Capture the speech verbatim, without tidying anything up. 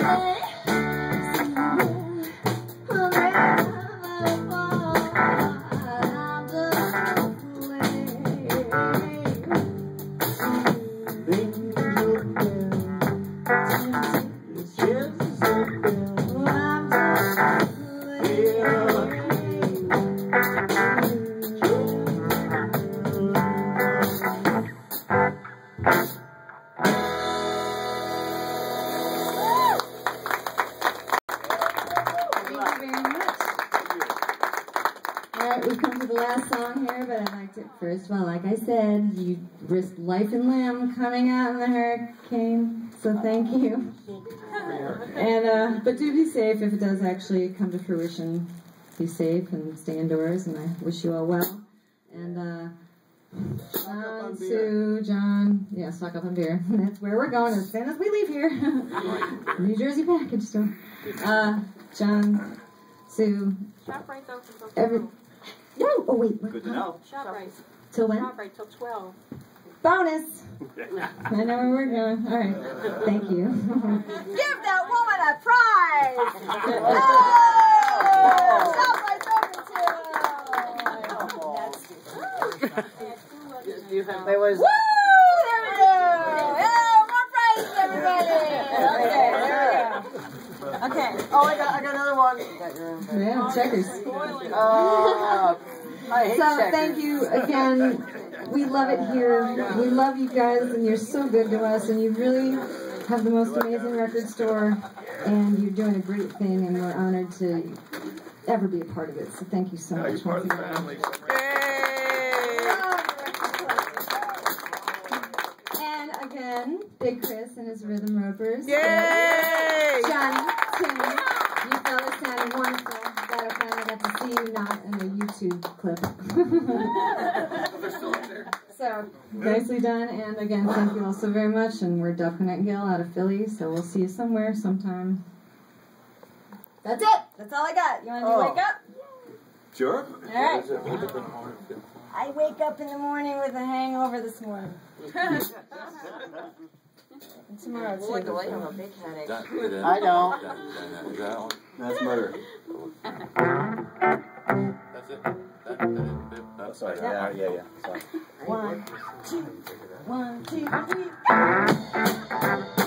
First of all, like I said, you risked life and limb coming out in the hurricane, so thank you. And uh, but do be safe if it does actually come to fruition. Be safe and stay indoors, and I wish you all well. And uh, John, Sue, John, yeah, stock up on beer. That's where we're going as soon as we leave here. New Jersey package store. Uh, John, Sue, ShopRite's open till every. No, oh wait. Good to know. ShopRite. Till when? ShopRite till twelve. Bonus! I know where we're going. All right. Thank you. Give that woman a prize! Oh! ShopRite's open till... There was... Woo! There we go! Yeah, more prizes, everybody! Okay, there we go. Okay. Oh, I got, I got another one. Yeah, checkers. Uh, I hate So checkers. thank you again. We love it here. We love you guys, and you're so good to us, and you really have the most amazing record store, and you're doing a great thing, and we're honored to ever be a part of it. So thank you so much. Part of the family. And again, Big Chris and his Rhythm Ropers. Yay! Johnny, Tim, you fellas sounded wonderful. Glad I finally got to see you, not in the YouTube clip. So, nicely done, and again, thank you all so very much, and we're Duck and Gill out of Philly, so we'll see you somewhere, sometime. That's it. That's all I got. You want to Oh. wake up? Sure. All right. I wake up in the morning with a hangover this morning. And tomorrow, too. Boy, do I have a big headache. I know. That's murder. That's it. That, that, that, Oh, sorry. Yeah, yeah, yeah. Sorry. One, two, one, two, three.